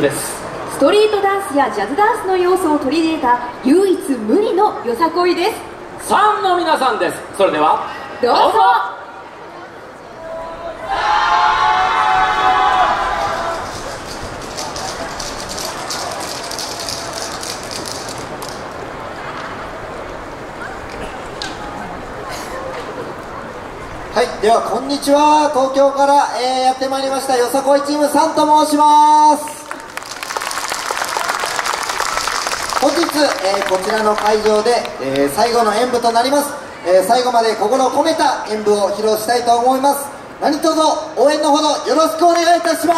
です。 ストリートダンスやジャズダンスの要素を取り入れた唯一無二のよさこいです。 3の皆さんです。それではどうぞ。 はい、ではこんにちは。東京から、やってまいりましたよさこいチームさんと申します。本日、こちらの会場で、最後の演舞となります。最後まで心を込めた演舞を披露したいと思います。何卒応援のほどよろしくお願いいたします。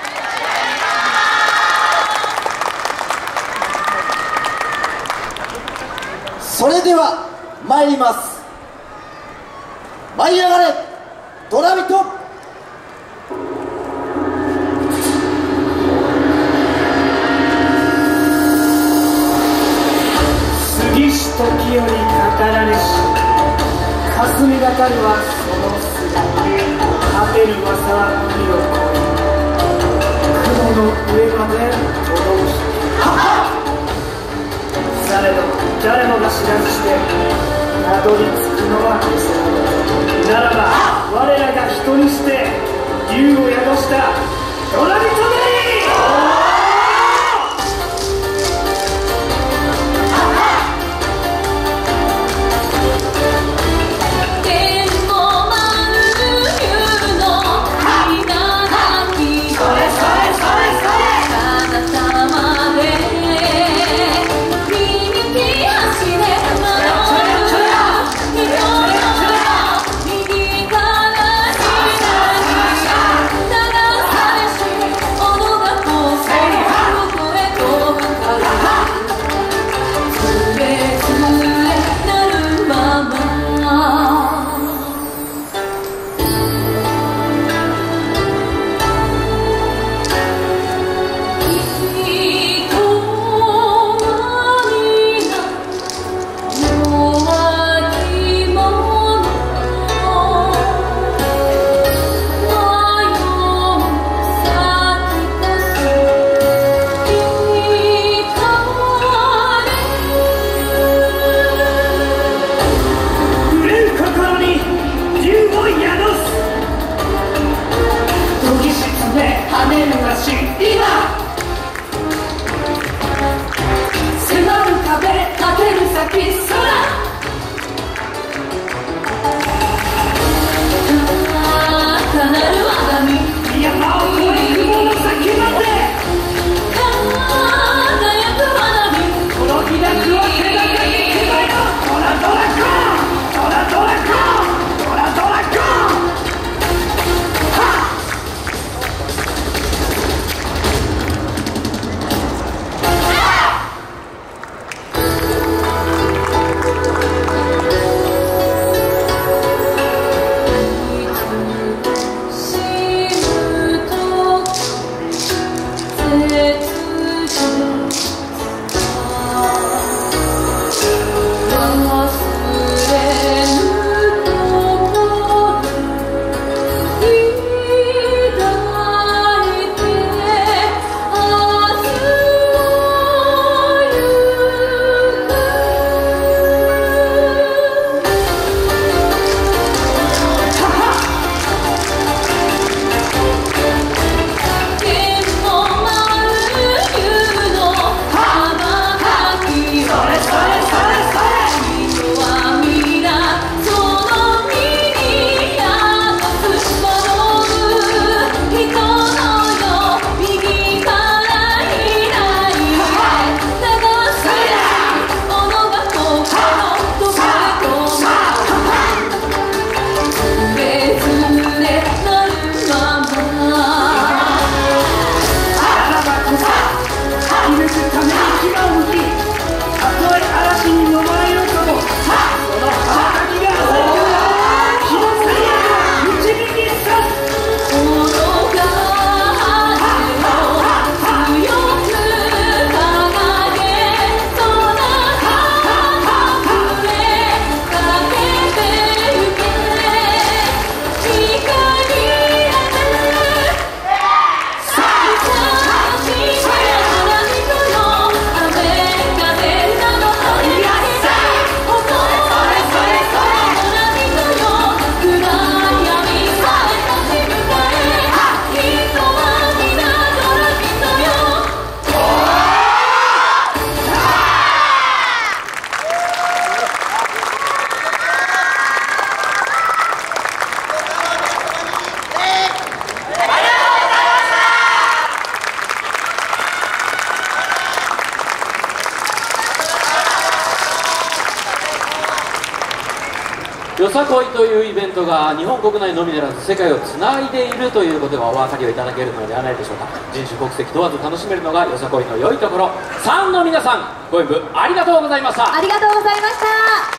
それでは参ります。舞い上がれドラビト。 杉し時より語られし霞みがかるはその姿。果てる噂は海を越え雲の上まで届きされど誰もが知らずしてたどり着くのはならば我らが人にして竜を宿したドラビトデイ。 「 さこいというイベントが日本国内のみならず世界をつないでいるということがお分かりをいただけるのではないでしょうか。人種国籍問わず楽しめるのがよさこいの良いところ。3の皆さん、ご演舞ありがとうございました。 ありがとうございました。